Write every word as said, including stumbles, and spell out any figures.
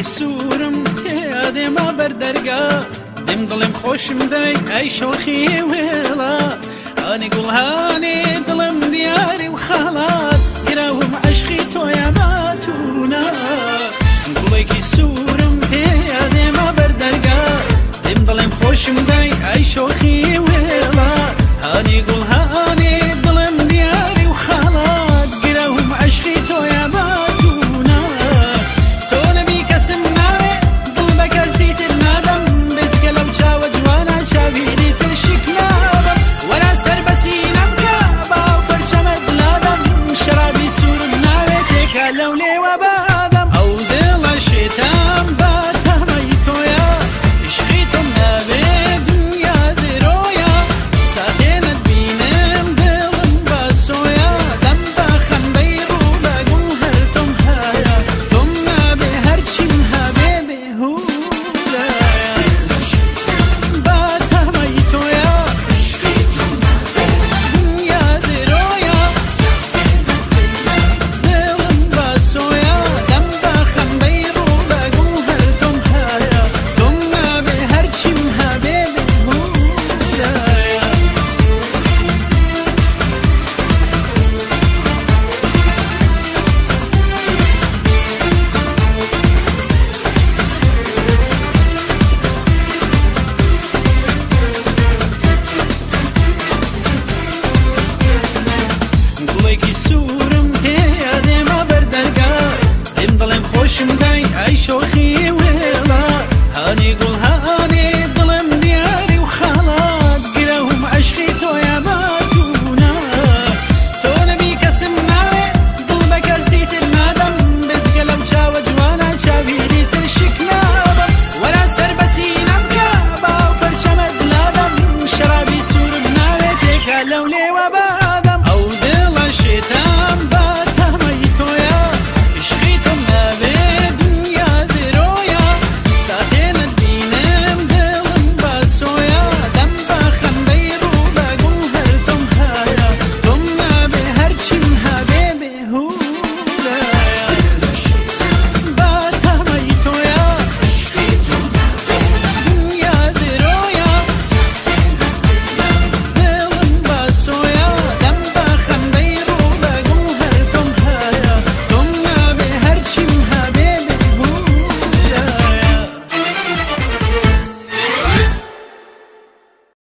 سورم هادي ما بردرقا دم ظلم خوش مدي اي شوخي ويلا اني قول هاني ظلم دياري وخالات قراهم عشقي تو يا ماتونا نقولك سورم هادي ما بردرقا دم ظلم خوش مدي اي شوخي ويلا اني قول هاني ظلم دياري وخالات قراهم عشقي تو يا ماتونا لولي وبادم او دل الشتام باتا ميتويا اشغيتم نابي دنيا درويا ساكنت بينم دلم باسويا دم باخن بيرو باقول هرتم هايا تم نابي هرشم حبيبي هودا باتا ميتويا اشغيتم نابي دنيا درويا سويا دم باخن بيرو باقول هرتم هايا تم بهرشم حبيبي هودايا نقولك سورم هادي ما بردرقا دم ظلم خوش مدي اي شوخي ويلا هاني قول